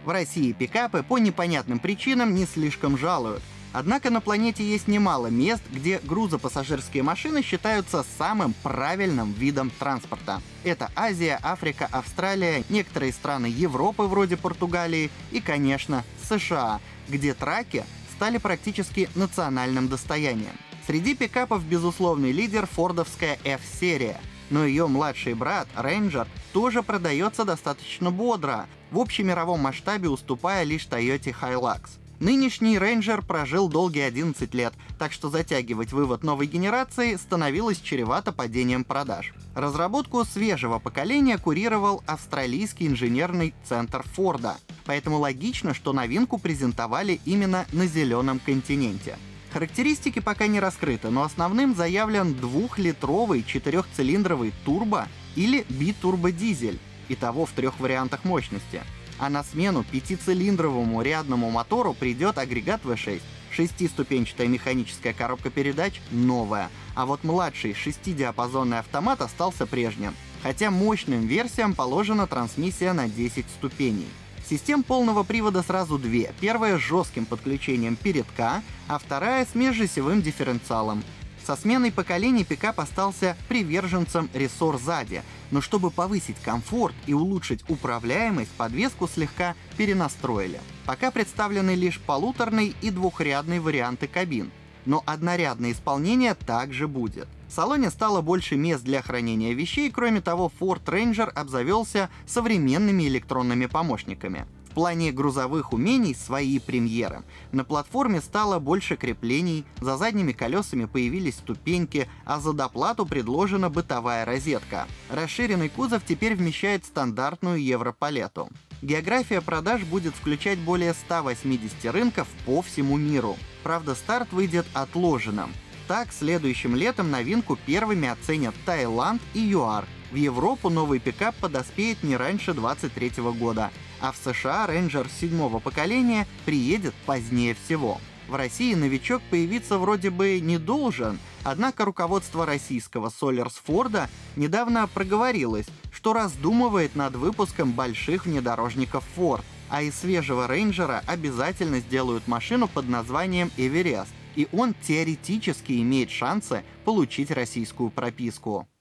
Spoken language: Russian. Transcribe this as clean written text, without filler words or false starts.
В России пикапы по непонятным причинам не слишком жалуют. Однако на планете есть немало мест, где грузопассажирские машины считаются самым правильным видом транспорта. Это Азия, Африка, Австралия, некоторые страны Европы вроде Португалии и, конечно, США, где траки стали практически национальным достоянием. Среди пикапов безусловный лидер фордовская F-серия, но ее младший брат Ranger тоже продается достаточно бодро, в общемировом масштабе уступая лишь Toyota Hilux. Нынешний Ranger прожил долгие 11 лет, так что затягивать вывод новой генерации становилось чревато падением продаж. Разработку свежего поколения курировал австралийский инженерный центр Форда, поэтому логично, что новинку презентовали именно на зеленом континенте. Характеристики пока не раскрыты, но основным заявлен 2-литровый 4-цилиндровый турбо или битурбодизель, итого в 3 вариантах мощности. А на смену 5-цилиндровому рядному мотору придет агрегат V6. 6-ступенчатая механическая коробка передач новая, а вот младший 6-диапазонный автомат остался прежним, хотя мощным версиям положена трансмиссия на 10 ступеней. Систем полного привода сразу две, первая с жестким подключением передка, а вторая с межосевым дифференциалом. Со сменой поколений пикап остался приверженцем рессор сзади, но чтобы повысить комфорт и улучшить управляемость, подвеску слегка перенастроили. Пока представлены лишь полуторный и двухрядный варианты кабин, но однорядное исполнение также будет. В салоне стало больше мест для хранения вещей, кроме того, Ford Ranger обзавелся современными электронными помощниками. В плане грузовых умений свои премьеры. На платформе стало больше креплений, за задними колесами появились ступеньки, а за доплату предложена бытовая розетка. Расширенный кузов теперь вмещает стандартную европалету. География продаж будет включать более 180 рынков по всему миру. Правда, старт выйдет отложенным. Так, следующим летом новинку первыми оценят Таиланд и ЮАР. В Европу новый пикап подоспеет не раньше 2023 года, а в США Ranger 7-го поколения приедет позднее всего. В России новичок появиться вроде бы не должен, однако руководство российского Solers Ford недавно проговорилось, что раздумывает над выпуском больших внедорожников Ford, а из свежего Ranger обязательно сделают машину под названием Everest, и он теоретически имеет шансы получить российскую прописку.